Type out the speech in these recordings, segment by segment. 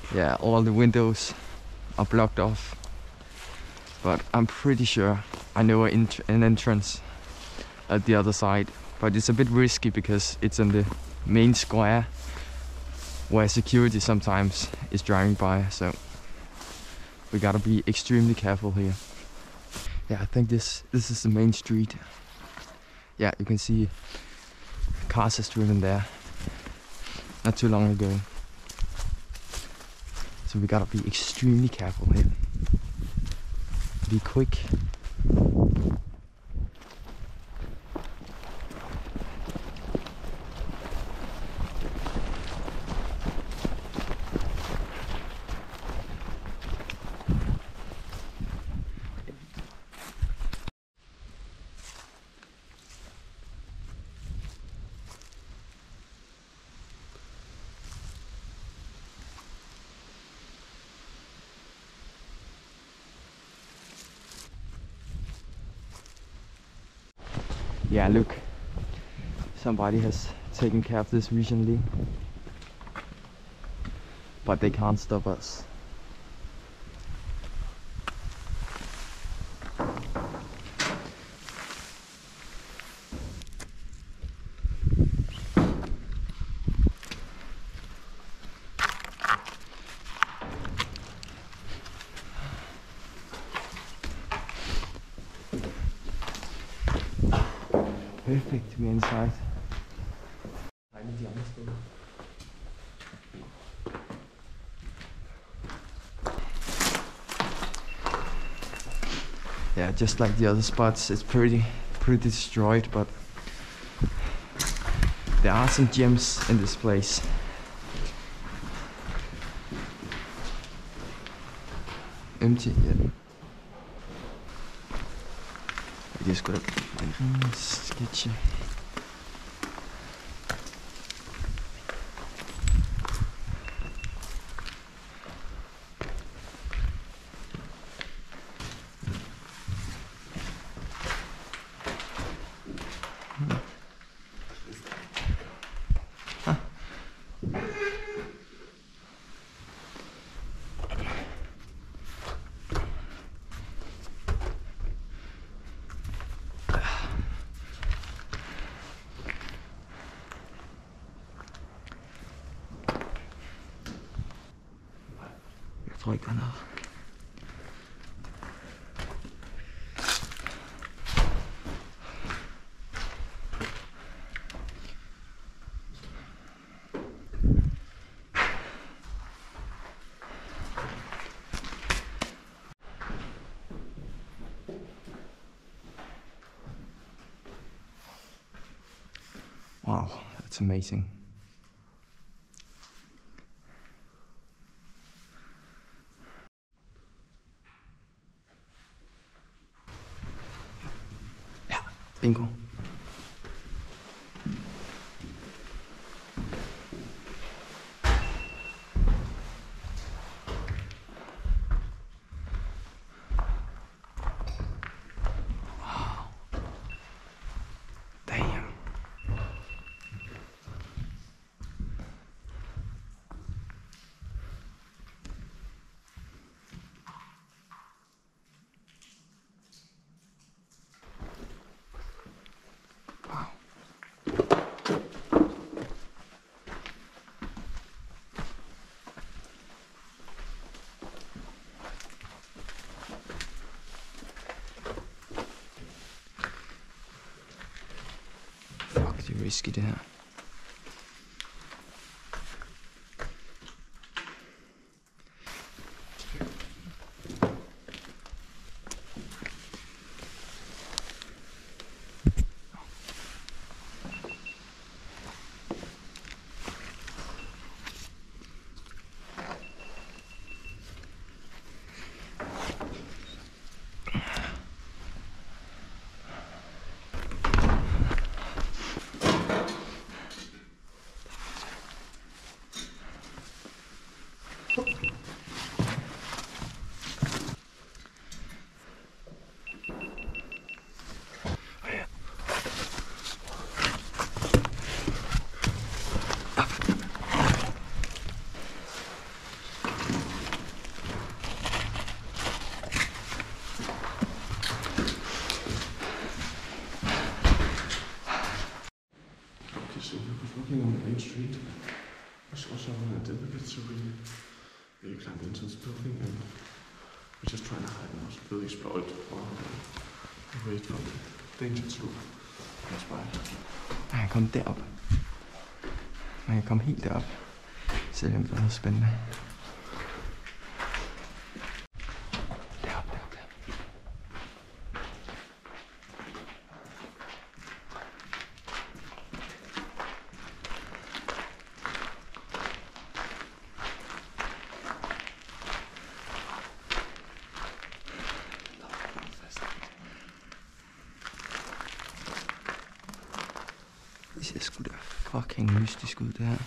Yeah, all the windows are blocked off. But I'm pretty sure I know an entrance at the other side. But it's a bit risky because it's in the main square where security sometimes is driving by, so we gotta be extremely careful here. Yeah, I think this is the main street. Yeah, you can see cars has driven there not too long ago. So we gotta be extremely careful here. Be quick. Yeah, look, somebody has taken care of this recently, but they can't stop us. Perfect to be inside. Yeah, just like the other spots, it's pretty destroyed, but there are some gems in this place. Empty, yeah. I just gotta sketchy. Jeg tror ikke, der er noget. Wow, that's amazing. Ja, bingo. Det er risky det her. Also, I did a bit so we climbed into this building and we're just trying to hide and also really explore it away from the danger too. That's why. Man kan komme derop. Man kan komme helt derop. Selvom det er noget spændende. Det ser sgu da fucking mystisk ud, det her.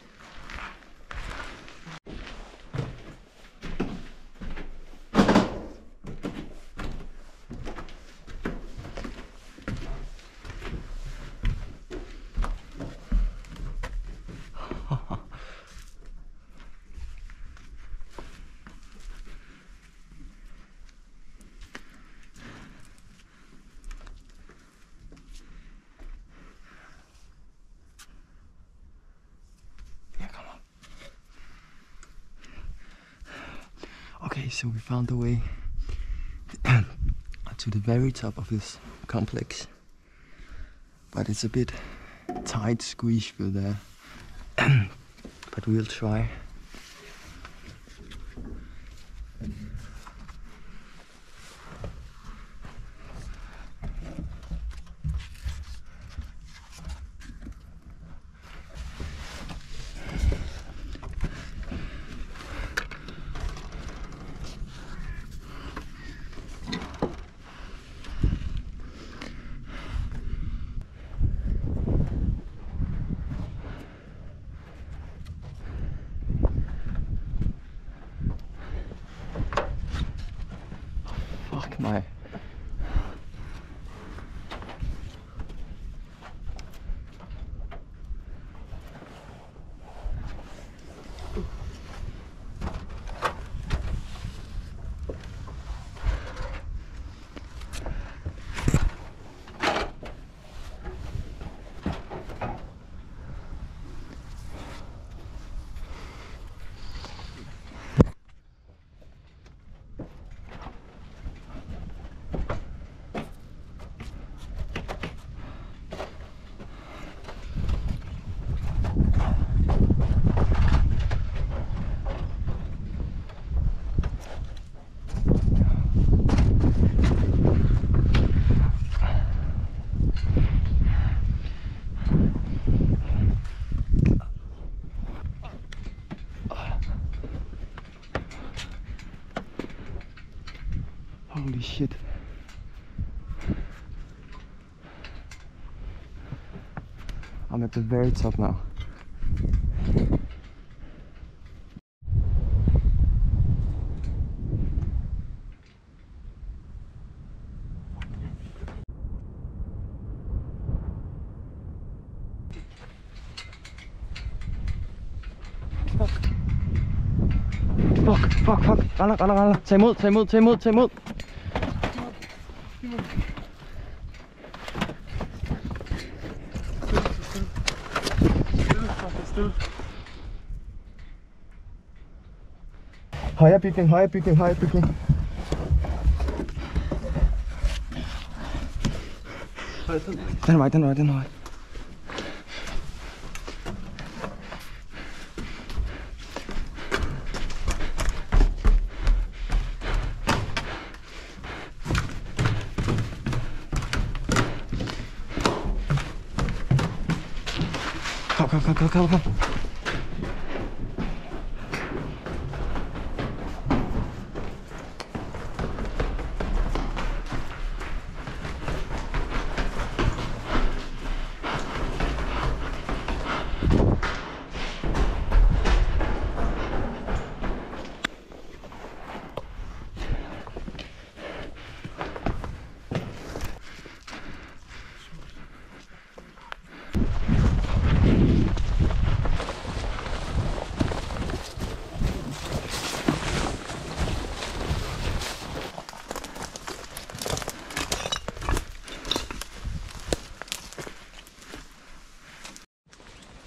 Okay, so we found the way to the very top of this complex, but it's a bit tight squeeze through there, but we'll try. Nej. Holy shit. I'm at the very top now. Fuck. Raller. Tag imod. Højre bygning. Den vej. Kom.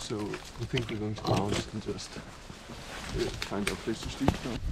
So we think we're going to mount and just find a place to sleep now.